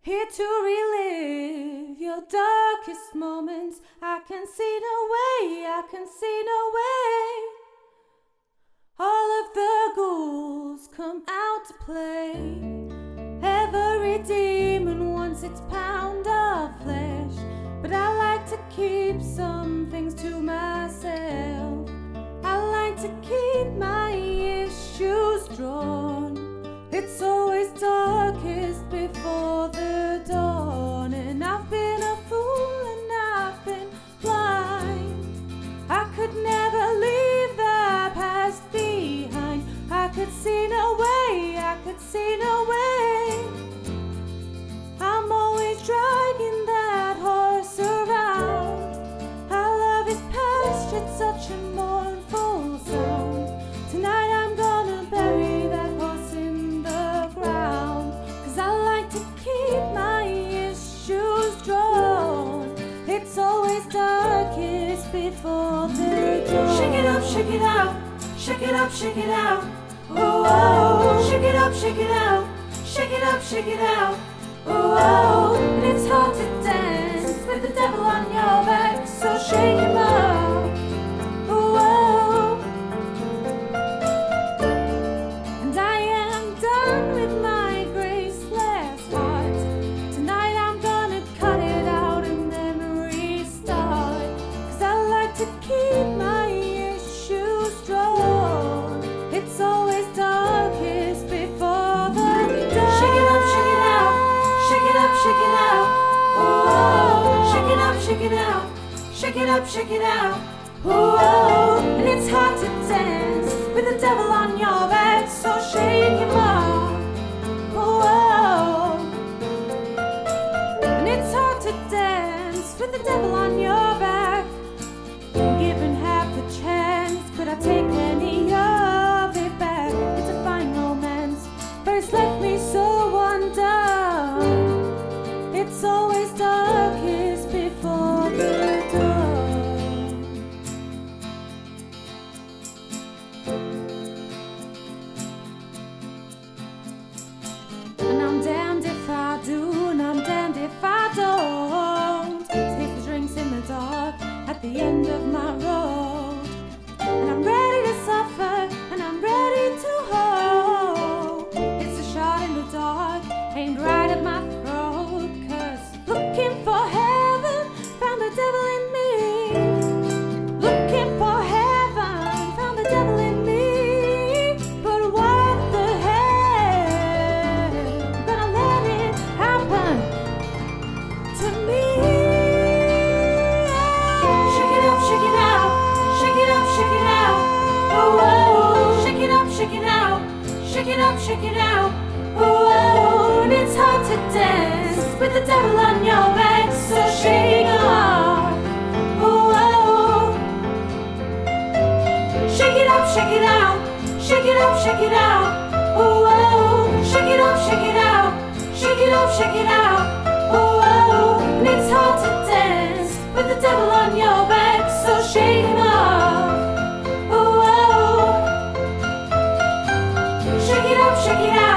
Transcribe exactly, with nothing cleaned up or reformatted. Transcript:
here to relive your darkest moments. I can see no way, I can see no way. All of the ghouls come out to play. Every demon wants its pound of flesh, but I like to keep some things to myself. I like to keep my issues drawn. It's always darkest before the dawn, and I've been a fool and I've been blind. I could never leave the past behind. I could see no way, I could see no way. I'm always dragging that horse around. Our love is past, it's such a mournful sound. Tonight I'm gonna bury that horse in the ground, 'cause I like to keep my issues drawn. It's always darkest before the dawn. Shake it up, shake it out, shake it up, shake it out. Oh, oh, shake it up, shake it out, shake it up, shake it out. Oh, oh, and it's hard to dance with the devil on your back, so shake him up. Oh, oh. And I am done with my graceless heart. Tonight I'm gonna cut it out and then restart, 'cause I like to keep my issues drawn. It's always darkest before the dawn. Shake it up, shake it out, shake it up, shake it out. Oh, shake it up, shake it out, shake it up, shake it out. Oh, and it's hard to dance with the devil on your back, so shake him up. Oh, and it's hard to dance with the devil on your back. Given half the chance, could I take any of it back? It's a fine romance, but it's left me so undone. It's always darkest before the dawn. And I'm damned if I do, and I'm damned if I don't. Take the drinks in the dark at the end of my road. And I'm ready to suffer, and I'm ready to hope. It's a shot in the dark, aimed right at my throat. 'Cause looking for heaven, found the devil in me. Looking for heaven, found the devil in me. But what the hell? Gonna let it happen to me. Shake it up, shake it out, shake it up, shake it out. Oh, oh, shake it up, shake it out, shake it up, shake it out. Oh, oh, and it's hard to dance with the devil on your back, so shake him up. Oh, oh, Shake it up, shake it out, shake it up, shake it out. oh, oh, Shake it up, shake it out, shake it up, shake it out. oh, oh, and it's hard to dance with the devil on your back, so shake him up. Oh, oh, Shake it up, shake it out.